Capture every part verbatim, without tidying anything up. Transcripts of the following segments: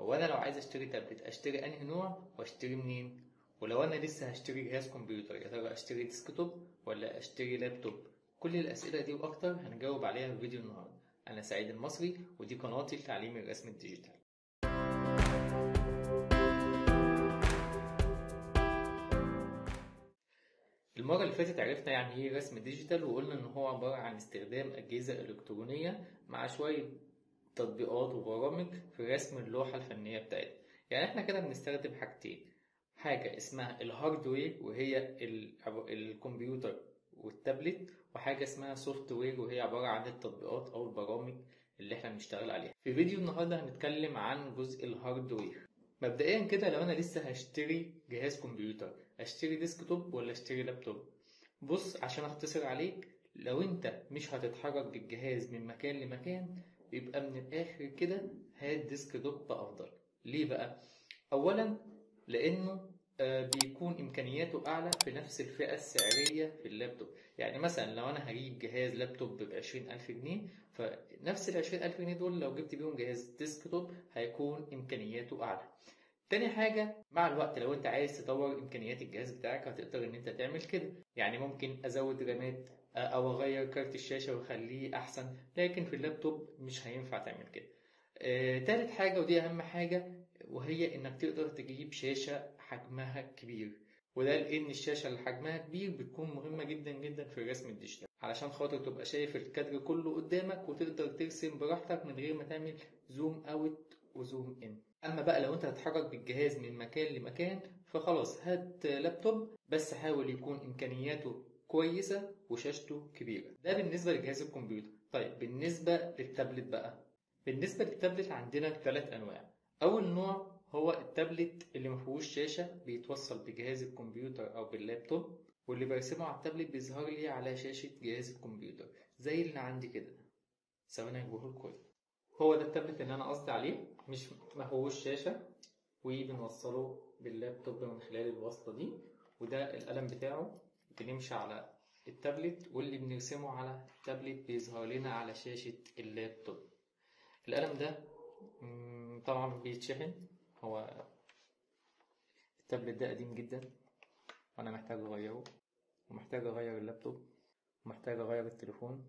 هو انا لو عايز اشتري تابلت اشتري انهي نوع واشتري منين؟ ولو انا لسه هشتري جهاز كمبيوتر يا ترى اشتري ديسكتوب ولا اشتري لابتوب؟ كل الاسئله دي واكتر هنجاوب عليها في فيديو النهارده. انا سعيد المصري ودي قناتي لتعليم الرسم الديجيتال. المرة اللي فاتت عرفنا يعني ايه رسم ديجيتال، وقلنا ان هو عبارة عن استخدام اجهزة الكترونية مع شوية تطبيقات وبرامج في رسم اللوحة الفنية بتاعتنا. يعني احنا كده بنستخدم حاجتين، حاجة اسمها الهاردوير وهي الكمبيوتر والتابلت، وحاجة اسمها سوفت وير وهي عبارة عن التطبيقات او البرامج اللي احنا بنشتغل عليها. في فيديو النهاردة هنتكلم عن جزء الهاردوير. مبدئيا كده لو انا لسه هشتري جهاز كمبيوتر اشتري ديسكتوب ولا اشتري لابتوب؟ بص عشان اختصر عليك، لو انت مش هتتحرك بالجهاز من مكان لمكان يبقى من الاخر كده هات ديسكتوب افضل. ليه بقى؟ اولا لانه بيكون امكانياته اعلى في نفس الفئة السعرية في اللابتوب. يعني مثلا لو انا هجيب جهاز لابتوب بعشرين الف جنيه، فنفس العشرين الف جنيه دول لو جبت بيهم جهاز ديسكتوب هيكون امكانياته اعلى. تاني حاجة، مع الوقت لو انت عايز تطور امكانيات الجهاز بتاعك هتقدر ان انت تعمل كده. يعني ممكن ازود رامات او اغير كارت الشاشة واخليه احسن، لكن في اللابتوب مش هينفع تعمل كده. آه، تالت حاجة ودي اهم حاجة، وهي انك تقدر تجيب شاشة حجمها كبير. وده لان الشاشة اللي حجمها كبير بتكون مهمة جدا جدا في الرسم الديجيتال، علشان خاطر تبقى شايف الكادر كله قدامك وتقدر ترسم براحتك من غير ما تعمل زوم اوت وزوم ان. اما بقى لو انت هتحرك بالجهاز من مكان لمكان فخلاص هات لابتوب، بس حاول يكون امكانياته كويسة وشاشته كبيرة. ده بالنسبة لجهاز الكمبيوتر. طيب بالنسبة للتابلت بقى، بالنسبة للتابلت عندنا ثلاث انواع. اول نوع هو التابلت اللي مفيهوش شاشة، بيتوصل بجهاز الكمبيوتر او باللابتوب، واللي برسمه على التابلت بيظهر لي على شاشة جهاز الكمبيوتر زي اللي عندي كده. ثواني اجيبه لكم. هو ده التابلت اللي انا قصدي عليه، مش مفيهوش شاشة، وبنوصله باللابتوب من خلال الوصلة دي. وده القلم بتاعه، بنمشي على التابلت واللي بنرسمه على التابلت بيظهر لنا على شاشة اللابتوب. القلم ده طبعا بيتشحن. هو التابلت ده قديم جدا وانا محتاج اغيره، ومحتاج اغير اللابتوب، ومحتاج اغير التليفون.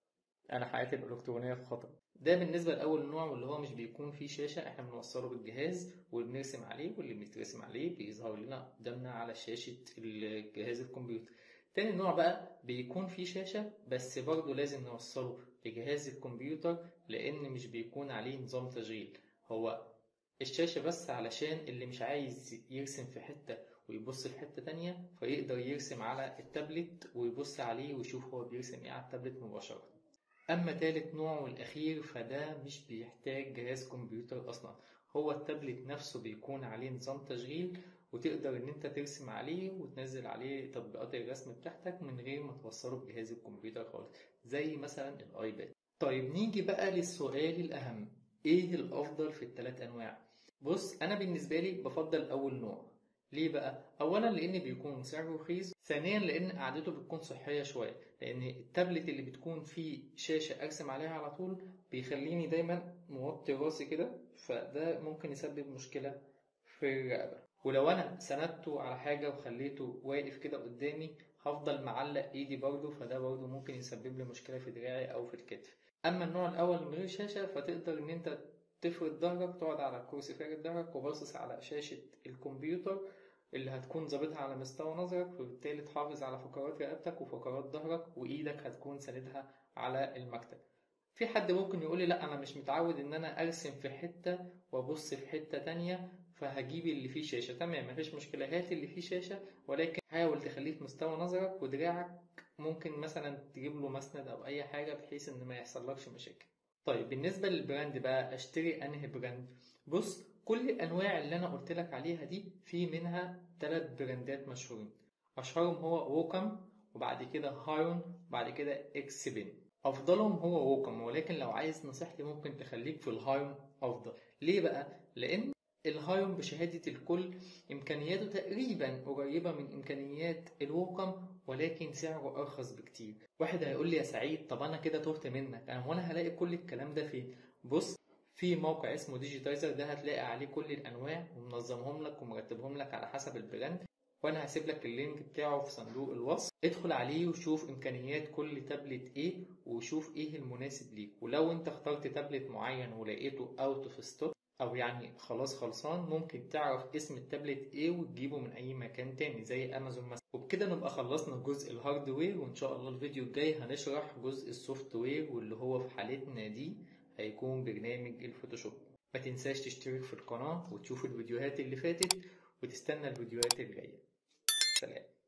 انا حياتي الالكترونيه في خطر. ده بالنسبه لاول نوع، واللي هو مش بيكون فيه شاشه، احنا بنوصله بالجهاز وبنرسم عليه، واللي بيترسم عليه بيظهر لنا قدامنا على شاشه الجهاز الكمبيوتر. تاني نوع بقى بيكون فيه شاشه، بس برضه لازم نوصله لجهاز الكمبيوتر لان مش بيكون عليه نظام تشغيل. هو الشاشه بس علشان اللي مش عايز يرسم في حته ويبص في حته تانية فيقدر يرسم على التابلت ويبص عليه ويشوف هو بيرسم ايه على التابلت مباشره. اما تالت نوع والاخير فده مش بيحتاج جهاز كمبيوتر اصلا، هو التابلت نفسه بيكون عليه نظام تشغيل وتقدر ان انت ترسم عليه وتنزل عليه تطبيقات الرسم بتاعتك من غير ما توصله بجهاز الكمبيوتر خالص، زي مثلا الايباد. طيب نيجي بقى للسؤال الاهم، ايه الافضل في الثلاث انواع؟ بص انا بالنسبه لي بفضل اول نوع. ليه بقى؟ اولا لان بيكون سعره رخيص، ثانيا لان قعدته بتكون صحيه شويه، لان التابلت اللي بتكون فيه شاشه ارسم عليها على طول بيخليني دايما موطي راسي كده، فده ممكن يسبب مشكله في الرقبه. ولو انا سندته على حاجه وخليته واقف كده قدامي هفضل معلق ايدي برضه، فده برضه ممكن يسبب لي مشكله في دراعي او في الكتف. اما النوع الاول من غير شاشه فتقدر ان انت تفرد ظهرك، تقعد على الكرسي فارد ظهرك وباصص على شاشه الكمبيوتر اللي هتكون ظابطها على مستوى نظرك، وبالتالي تحافظ على فقرات رقبتك وفقرات ظهرك، وايدك هتكون ساندها على المكتب. في حد ممكن يقولي لا انا مش متعود ان انا ارسم في حتة وابص في حتة تانية فهجيب اللي فيه شاشة. تمام، مفيش مشكلة، هات اللي فيه شاشة، ولكن حاول تخليه في مستوى نظرك، ودراعك ممكن مثلا تجيب له مسند او اي حاجة بحيث ان ما يحصلكش مشاكل. طيب بالنسبة للبراند بقى، اشتري انهي براند؟ بص كل الانواع اللي انا قلت لك عليها دي في منها ثلاث براندات مشهورين، اشهرهم هو ووكم، وبعد كده هايون، وبعد كده اكس بين. افضلهم هو ووكم، ولكن لو عايز نصيحتي ممكن تخليك في الهايون افضل. ليه بقى؟ لان الهايون بشهادة الكل امكانياته تقريبا قريبة من امكانيات الووكم، ولكن سعره ارخص بكتير. واحد هيقول لي يا سعيد طب انا كده تهت منك، انا هو انا هلاقي كل الكلام ده فين؟ بص في موقع اسمه ديجيتايزر، ده هتلاقي عليه كل الانواع ومنظمهم لك ومرتبهم لك على حسب البراند، وانا هسيب لك اللينك بتاعه في صندوق الوصف. ادخل عليه وشوف امكانيات كل تابلت ايه وشوف ايه المناسب ليك. ولو انت اخترت تابلت معين ولقيته اوت اوف ستوك او يعني خلاص خلصان، ممكن تعرف اسم التابلت ايه وتجيبه من اي مكان تاني زي امازون مثلا. وبكده نبقى خلصنا جزء الهاردوير، وان شاء الله الفيديو الجاي هنشرح جزء السوفت وير، واللي هو في حالتنا دي هيكون برنامج الفوتوشوب. ما تنساش تشترك في القناة وتشوف الفيديوهات اللي فاتت وتستنى الفيديوهات الجاية. سلام.